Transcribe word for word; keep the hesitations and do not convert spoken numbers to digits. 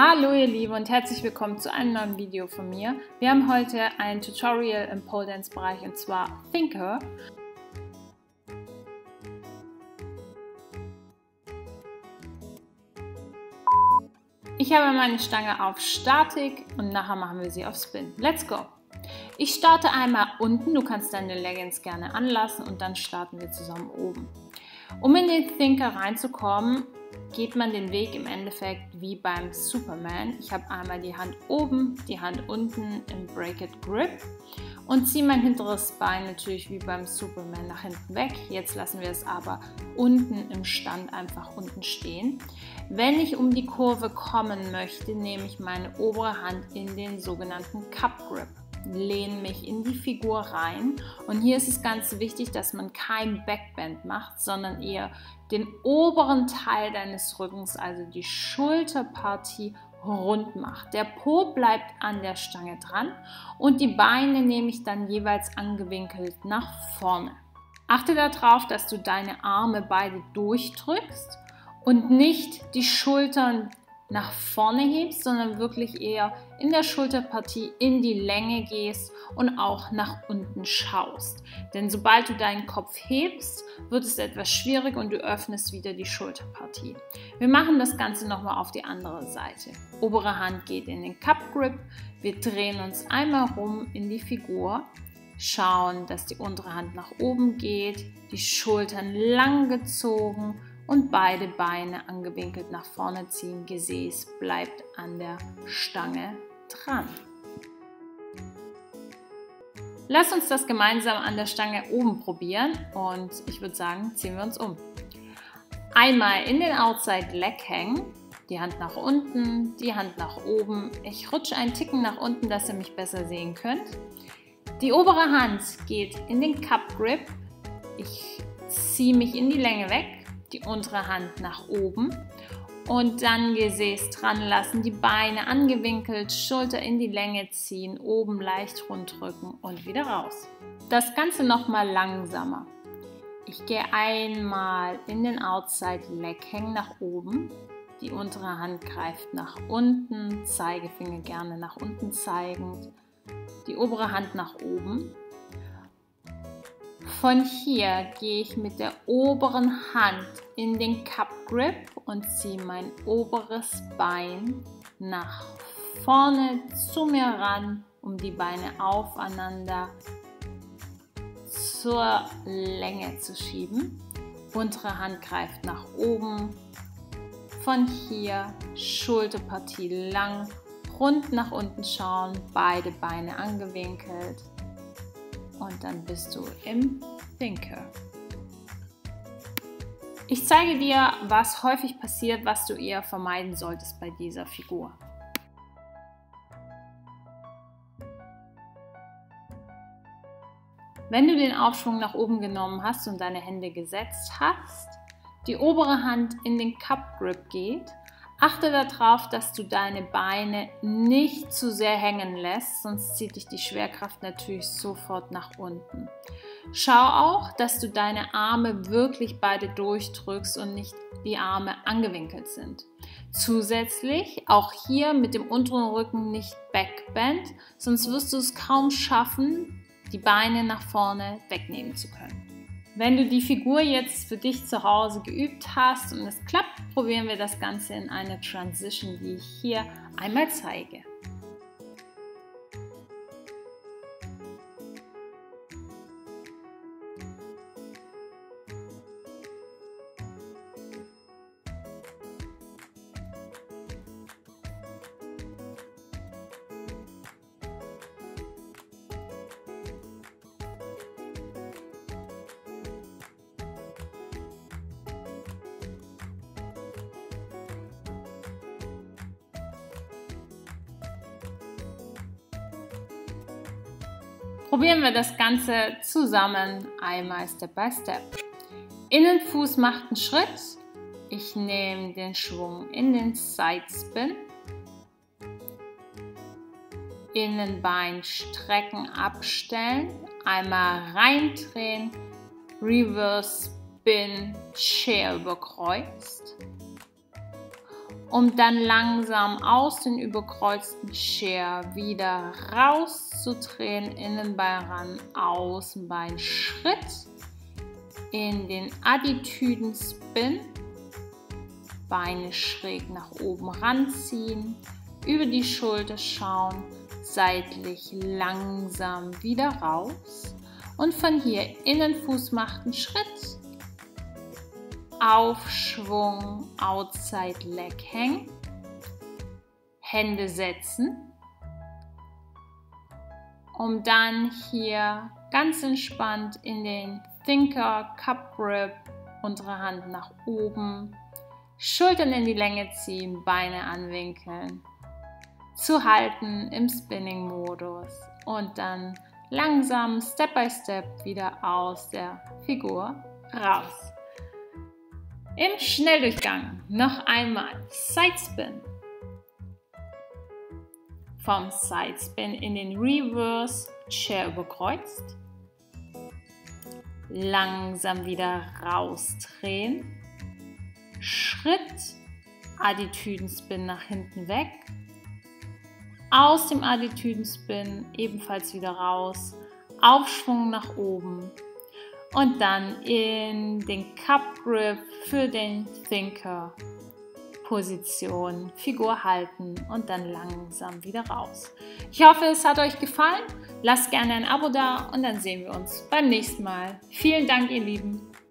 Hallo ihr Lieben und herzlich willkommen zu einem neuen Video von mir. Wir haben heute ein Tutorial im Pole Dance Bereich und zwar Thinker. Ich habe meine Stange auf Statik und nachher machen wir sie auf Spin. Let's go! Ich starte einmal unten, du kannst deine Leggings gerne anlassen und dann starten wir zusammen oben. Um in den Thinker reinzukommen, geht man den Weg im Endeffekt wie beim Superman. Ich habe einmal die Hand oben, die Hand unten im Break It Grip und ziehe mein hinteres Bein natürlich wie beim Superman nach hinten weg. Jetzt lassen wir es aber unten im Stand einfach unten stehen. Wenn ich um die Kurve kommen möchte, nehme ich meine obere Hand in den sogenannten Cup Grip. Lehne mich in die Figur rein und hier ist es ganz wichtig, dass man kein Backbend macht, sondern eher den oberen Teil deines Rückens, also die Schulterpartie, rund macht. Der Po bleibt an der Stange dran und die Beine nehme ich dann jeweils angewinkelt nach vorne. Achte darauf, dass du deine Arme beide durchdrückst und nicht die Schultern nach vorne hebst, sondern wirklich eher in der Schulterpartie in die Länge gehst und auch nach unten schaust. Denn sobald du deinen Kopf hebst, wird es etwas schwierig und du öffnest wieder die Schulterpartie. Wir machen das Ganze nochmal auf die andere Seite. Obere Hand geht in den Cup Grip, wir drehen uns einmal rum in die Figur, schauen, dass die untere Hand nach oben geht, die Schultern lang gezogen und beide Beine angewinkelt nach vorne ziehen, Gesäß bleibt an der Stange dran. Lass uns das gemeinsam an der Stange oben probieren und ich würde sagen, ziehen wir uns um. Einmal in den Outside Leg hängen, die Hand nach unten, die Hand nach oben. Ich rutsche einen Ticken nach unten, dass ihr mich besser sehen könnt. Die obere Hand geht in den Cup Grip, ich ziehe mich in die Länge weg. Die untere Hand nach oben und dann Gesäß dran lassen, die Beine angewinkelt, Schulter in die Länge ziehen, oben leicht rund drücken und wieder raus. Das Ganze nochmal langsamer. Ich gehe einmal in den Outside Leg hängen nach oben, die untere Hand greift nach unten, Zeigefinger gerne nach unten zeigend, die obere Hand nach oben. Von hier gehe ich mit der oberen Hand in den Cup Grip und ziehe mein oberes Bein nach vorne zu mir ran, um die Beine aufeinander zur Länge zu schieben. Untere Hand greift nach oben. Von hier Schulterpartie lang, rund nach unten schauen, beide Beine angewinkelt. Und dann bist du im Thinker. Ich zeige dir, was häufig passiert, was du eher vermeiden solltest bei dieser Figur. Wenn du den Aufschwung nach oben genommen hast und deine Hände gesetzt hast, die obere Hand in den Cup Grip geht, achte darauf, dass du deine Beine nicht zu sehr hängen lässt, sonst zieht dich die Schwerkraft natürlich sofort nach unten. Schau auch, dass du deine Arme wirklich beide durchdrückst und nicht die Arme angewinkelt sind. Zusätzlich auch hier mit dem unteren Rücken nicht Backbend, sonst wirst du es kaum schaffen, die Beine nach vorne wegnehmen zu können. Wenn du die Figur jetzt für dich zu Hause geübt hast und es klappt, probieren wir das Ganze in einer Transition, die ich hier einmal zeige. Probieren wir das Ganze zusammen einmal Step by Step. Innenfuß macht einen Schritt. Ich nehme den Schwung in den Side Spin. Innenbein strecken, abstellen. Einmal reindrehen. Reverse Spin, Chair überkreuzt. um dann langsam aus den überkreuzten Cher wieder rauszudrehen, Innenbein ran, Außenbein Schritt, in den Attitüden-Spin, Beine schräg nach oben ranziehen, über die Schulter schauen, seitlich langsam wieder raus und von hier Innenfuß macht einen Schritt, Aufschwung, Outside Leg hängen, Hände setzen, um dann hier ganz entspannt in den Thinker, Cup Grip, untere Hand nach oben, Schultern in die Länge ziehen, Beine anwinkeln, zu halten im Spinning-Modus und dann langsam Step by Step wieder aus der Figur raus. Im Schnelldurchgang noch einmal Side Spin. Vom Side Spin in den Reverse Chair überkreuzt. Langsam wieder rausdrehen. Schritt, Attitüden-Spin nach hinten weg. Aus dem Attitüden-Spin ebenfalls wieder raus. Aufschwung nach oben. Und dann in den Cup Grip für den Thinker Position, Figur halten und dann langsam wieder raus. Ich hoffe, es hat euch gefallen. Lasst gerne ein Abo da und dann sehen wir uns beim nächsten Mal. Vielen Dank, ihr Lieben.